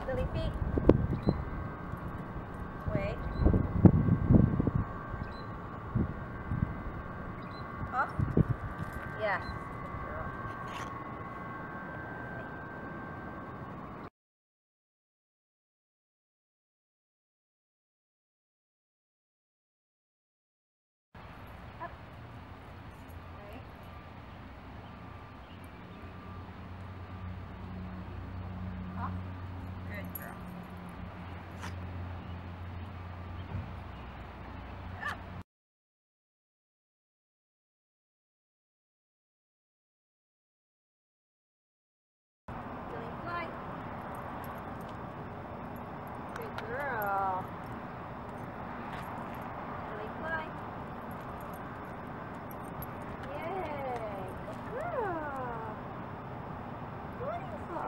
Lily feet. Wait. Off. Yes. Good girl. Up. Wait. Off. Good girl. Up. Lily fly. Good girl. Lily fly. Yay. Good girl. Beautiful.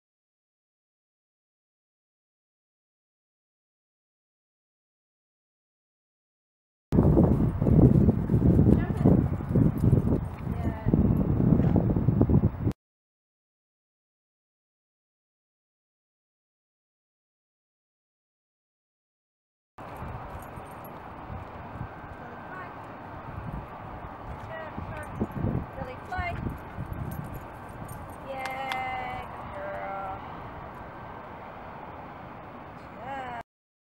Jump it. Yeah. Lily fly. Yay, good girl. Yeah.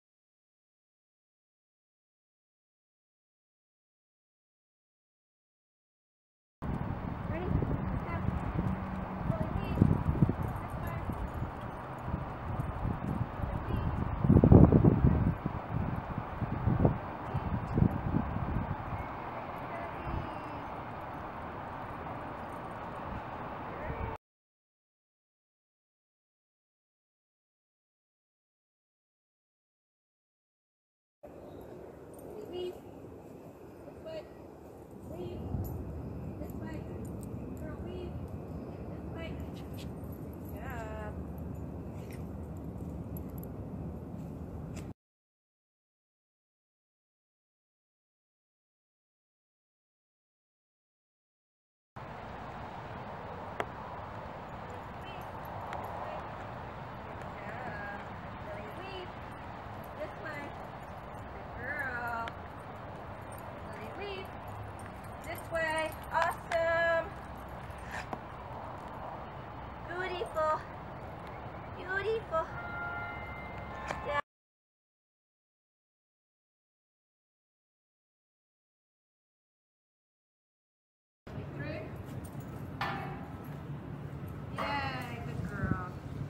Ready? Let's go. Lily weave. This way. Lily weave. Weave. This way. Weave. This way. Girl, weave. This way. Good job. Lily weave. This way. Good girl. Lily weave. This way. Awesome. Beautiful. Beautiful. Yeah. Through. Yay, good girl.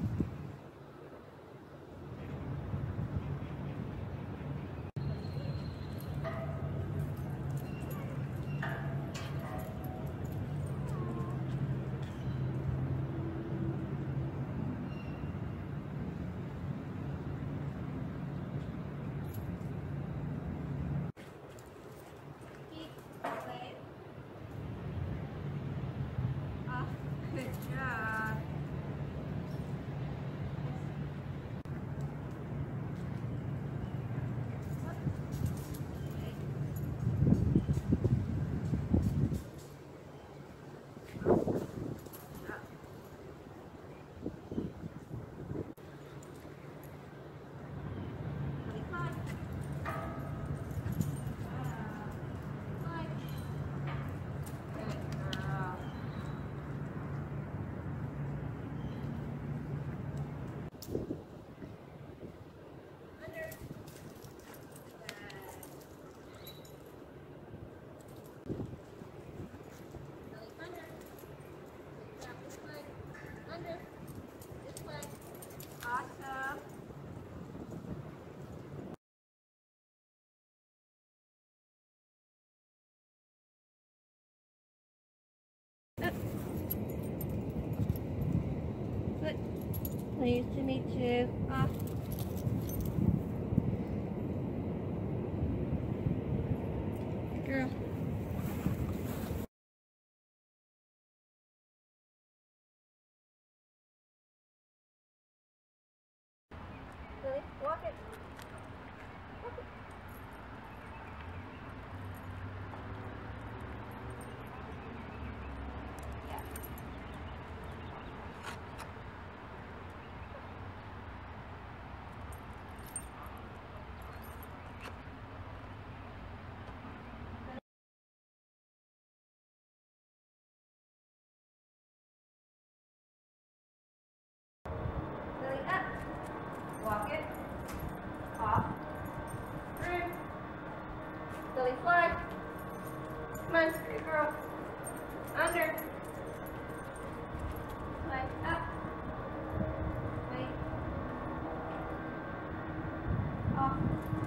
Keep away. Off. Good job. Awesome. Good. Nice to meet you. Off. Good girl. Lily, walk it. Walk it. Yeah. Bye.